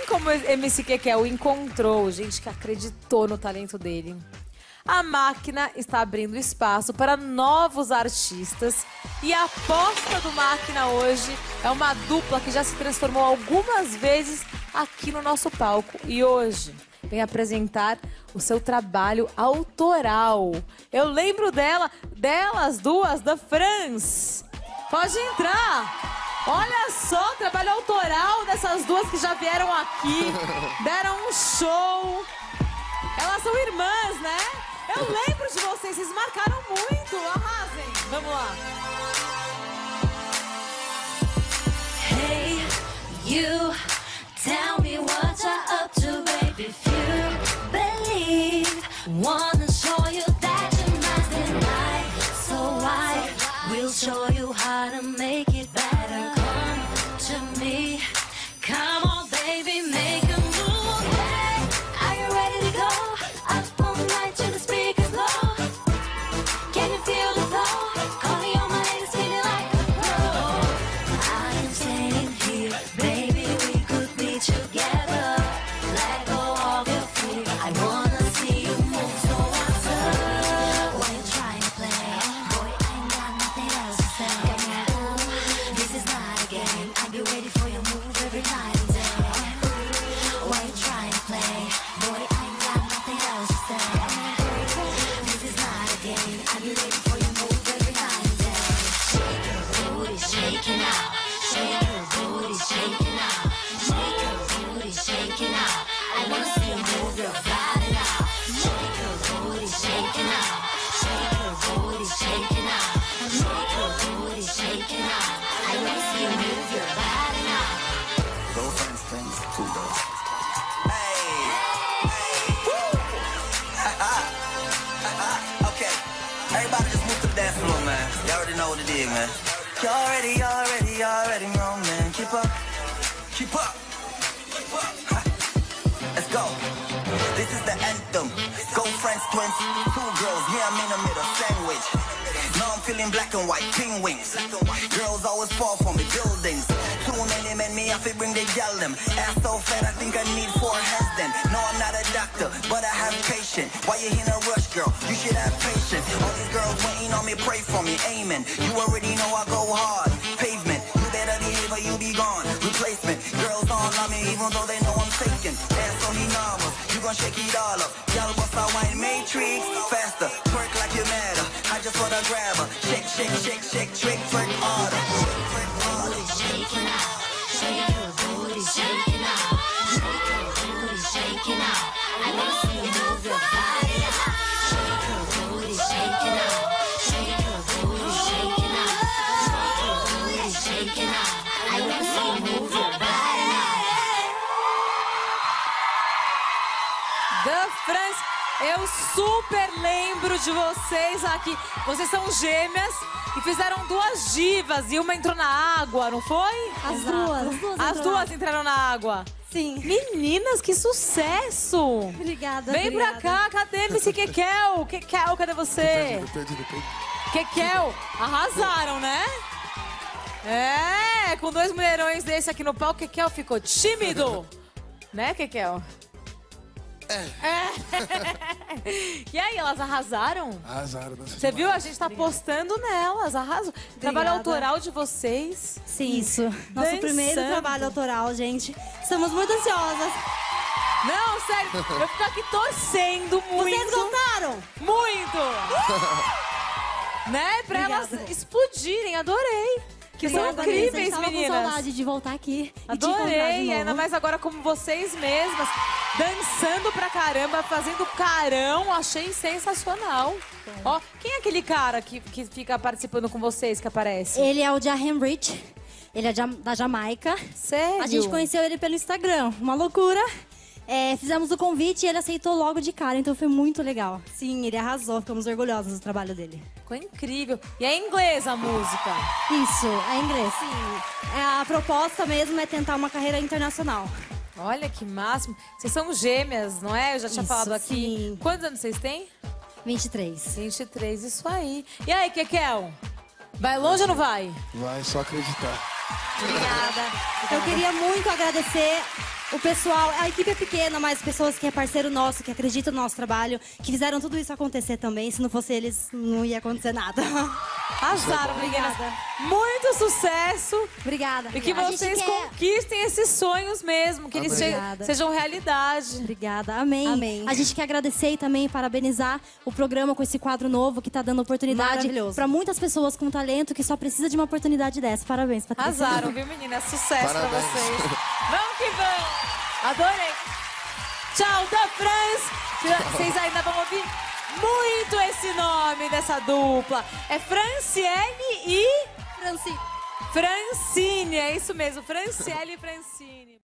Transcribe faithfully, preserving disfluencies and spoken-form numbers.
como o M C Kekel encontrou gente que acreditou no talento dele, a máquina está abrindo espaço para novos artistas. E a aposta do Máquina hoje é uma dupla que já se transformou algumas vezes aqui no nosso palco. E hoje vem apresentar o seu trabalho autoral. Eu lembro dela, delas duas, da Franz. Pode entrar. Olha só, trabalho autoral dessas duas que já vieram aqui, deram um show. Elas são irmãs, né? Eu lembro de vocês, vocês marcaram muito. Arrasem. Vamos lá. Hey, you, tell me what you're up to, baby. If you believe, wanna show you that you're nice and right. So I will show you how to make it better. Come to me, come on, baby, make a move. Hey, are you ready to go? Up all night to the speakers low. Can you feel the flow? Calling all my ladies, feeling like a pro. I am staying here, baby, we could be together. Let go of your fear, I wanna see you move. So what's up? Why you trying to play? Boy, I ain't got nothing else to say. Ooh, this is not a game, I'll be ready for your move every night and day. Why you trying to play? Boy, I ain't got nothing else to say. This is not a game, I'll be ready for your move every night and day. Shake your booty, shaking out. Shake your booty, shaking out. Shake your booty, shaking out. I wanna see you move your body now. Shake your booty, shaking out. Shake your booty, shaking out. Shake your booty, shaking out. I wanna see you move your body now. Go friends, friends, two girls. Hey, hey, woo! Okay, everybody just move to the dance floor, man. You already know what it is, man. You already, you already, you already know, man. Keep up, keep up, keep up. Ha. Let's go. This is the anthem. Go friends, twins, two girls. Yeah, I'm in the middle, sandwich. Now I'm feeling black and white, pink wings. Girls always fall for me, buildings. Too many men, me have to bring the gal them. Ass so fat, I think I need four hands then. No, I'm not a doctor, but I have patience. Why you in a rush, girl? You should have patience. All these girls waiting on me, pray for me, amen. You already know I go hard. Pavement, you better behave or you be gone. Replacement, girls don't love me even though they know I'm taken. Ass so he nervous, you gon' shake it all up. Y'all bust out wine matrix, faster, twerk like you matter. I just wanna grab her, shake, shake, shake, shake, shake, twerk harder. Booty shaking out. Shake your booty, shaking out. Shake your booty, shaking out. I wanna see you move your body now. Shake your booty, shaking out. Shake your booty, shaking out. Shake your booty, shaking out. I wanna see you move your body now. The Franz, eu super lembro de vocês aqui. Vocês são gêmeas e fizeram duas divas e uma entrou na água, não foi? As duas. As duas, As duas entraram na água. Sim. Meninas, que sucesso! Obrigada, Vem obrigada. pra cá, cadê M C Kekel? Kekel, cadê você? Perdido, perdido, perdido. Kekel, arrasaram, né? É, com dois mulherões desse aqui no palco, Kekel ficou tímido. Né, Kekel? É. E aí, elas arrasaram? Arrasaram. Você viu? A gente tá apostando nelas, arrasou. Trabalho autoral de vocês. Sim, isso. Nosso Dançando. primeiro trabalho autoral, gente. Estamos muito ansiosas. Não, sério, eu fico aqui torcendo muito. Vocês gostaram? Muito! Né? Pra Obrigada. elas explodirem, adorei. Que são Obrigada, Vanessa. incríveis, Eu tava meninas. com saudade de voltar aqui e te encontrar de Adorei, novo. ainda mais agora como vocês mesmas, dançando pra caramba, fazendo carão, achei sensacional. Ó, quem é aquele cara que, que fica participando com vocês, que aparece? Ele é o Jahem Rich, ele é jam- da Jamaica. Sério? A gente conheceu ele pelo Instagram, uma loucura. É, fizemos o convite e ele aceitou logo de cara, então foi muito legal. Sim, ele arrasou, ficamos orgulhosos do trabalho dele. Ficou incrível. E é em inglês a música? Isso, é inglês. Sim. É, a proposta mesmo é tentar uma carreira internacional. Olha que máximo. Vocês são gêmeas, não é? Eu já tinha Isso, falado aqui. sim. Quantos anos vocês têm? vinte e três. vinte e três, isso aí. E aí, Kekel? Vai longe ou não vai? Vai só acreditar. Obrigada. Eu queria muito agradecer O pessoal, a equipe é pequena, mas pessoas que é parceiro nosso, que acreditam no nosso trabalho, que fizeram tudo isso acontecer também. Se não fosse eles, não ia acontecer nada. Arrasaram, meninas. Obrigada. Muito sucesso. Obrigada. E que A gente vocês quer- conquistem esses sonhos mesmo, que eles che- Obrigada. sejam realidade. Obrigada, amém. Amém. A gente quer agradecer e também parabenizar o programa com esse quadro novo que tá dando oportunidade Maravilhoso. para muitas pessoas com talento que só precisa de uma oportunidade dessa. Parabéns, Patrícia. Arrasaram, viu, meninas? Sucesso pra Parabéns. vocês. Vamos que vamos. Adorei. Tchau, da France. Vocês ainda vão ouvir muito esse nome dessa dupla. É Franciele e Franci. Francine. É isso mesmo, Franciele e Francine.